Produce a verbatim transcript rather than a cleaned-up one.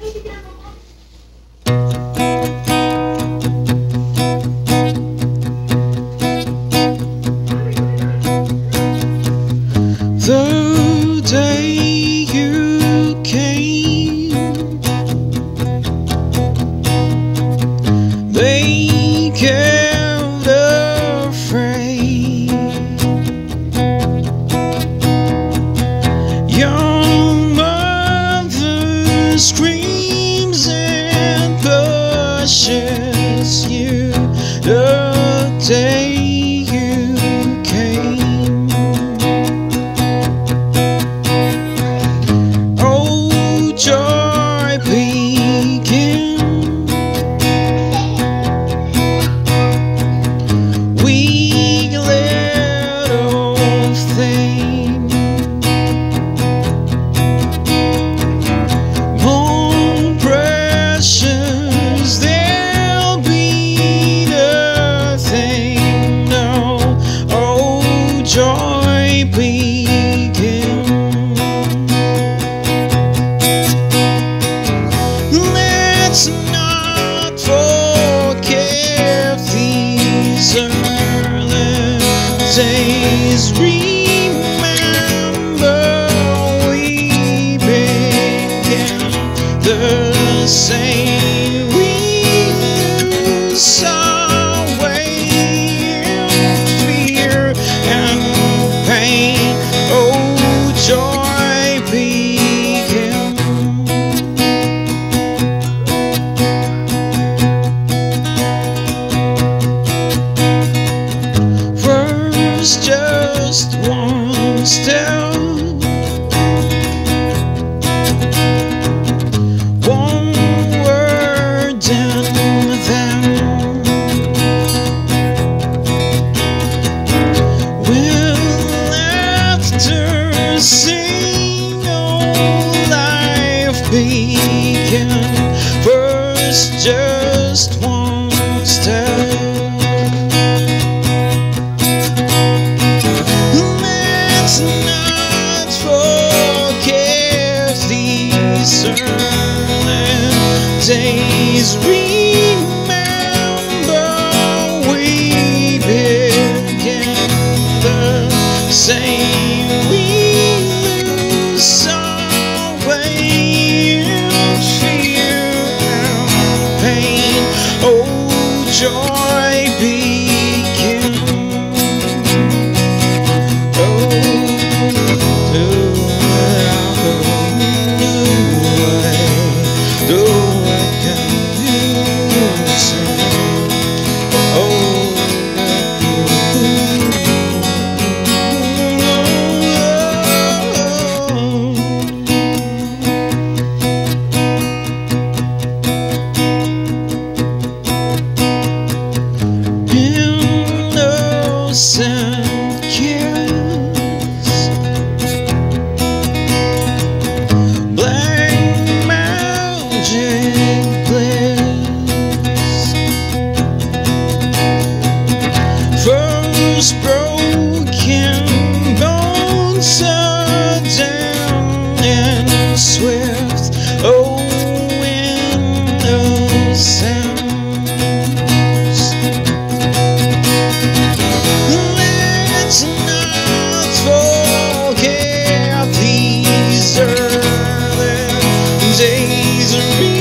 The day you came, they kept afraid. Your mother screams and pushes you the day you came. Joy began. We little thing, more precious there'll be nothing. No, oh, joy began. Let's not forget these early days. Remember, we began the same. We lose our way in fear and pain. Oh, joy began. Just one step, one word, and then we'll laughter sing. Oh, life began. First, just one step. Let's not forget these early days. Remember, we began the same. We lose our way in fear and pain. Oh, joy began. Innocent kiss, black magic bliss. First broken bones, sudden and swift. Oh, innocent. Let's not forget these early days.